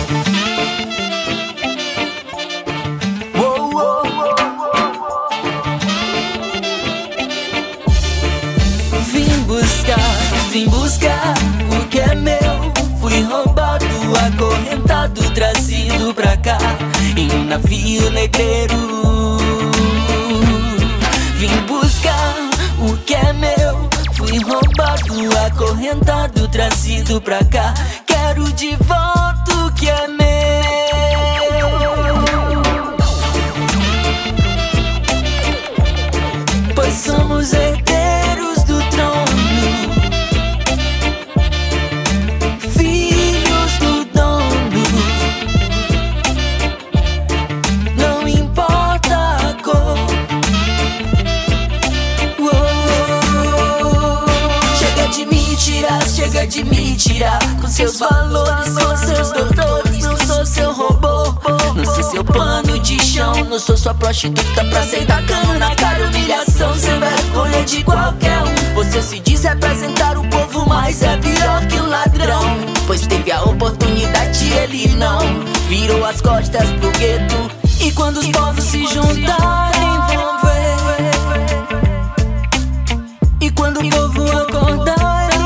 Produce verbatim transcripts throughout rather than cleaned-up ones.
Vim buscar o que é meu. Fui roubado, acorrentado, trazido pra cá em um navio negreiro. Vim buscar o que é meu. Fui roubado, acorrentado, trazido pra cá. Quero de volta o que é meu. Pois somos herdeiros do trono, chega de me tirar com seus valores, com seus doutores. Não sou seu robô, não sou seu pano de chão. Não sou sua prostituta pra aceitar cano na cara, humilhação sem vergonha de qualquer um. Você se diz representar o povo, mas é pior que um ladrão. Pois teve a oportunidade e ele não virou as costas pro gueto. E quando os povos se juntarem vão ver. E quando o povo acordar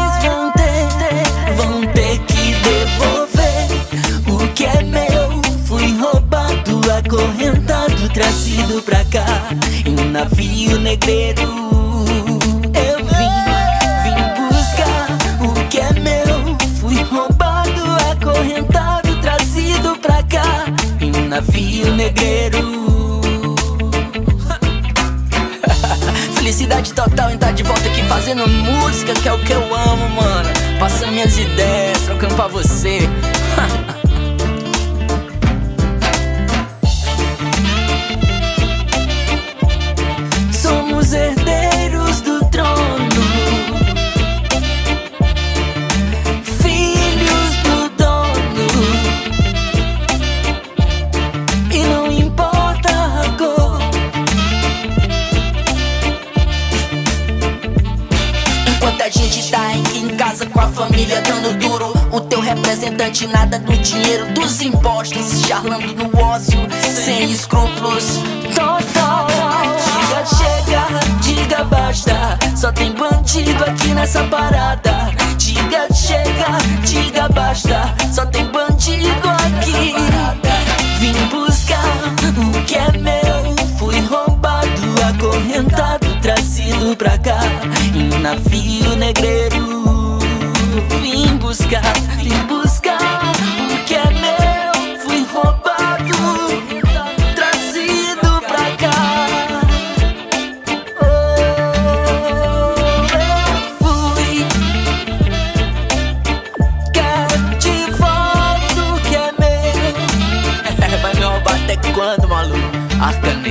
acorrentado, trazido pra cá em um navio negreiro. Eu vim, vim buscar o que é meu. Fui roubado, acorrentado, trazido pra cá em um navio negreiro. Felicidade total em estar de volta aqui fazendo música, que é o que eu amo, mano. Passando minhas ideias, trocando pra você. Herdeiros do trono, filhos do dono. E não importa a cor. Enquanto a gente tá aqui em casa com a família dando duro, o teu representante nada do dinheiro dos impostos, charlando no ócio, sem escrúpulos. Total. Diga chega, diga basta. Só tem bandido aqui nessa parada. Diga chega, diga basta. Só tem bandido aqui. Vim buscar o que é meu. Fui roubado, acorrentado, trazido pra cá em um navio negreiro. Vim buscar, vim buscar o que é meu. Fui roubado, trazido pra cá. Quando, maluco? Arca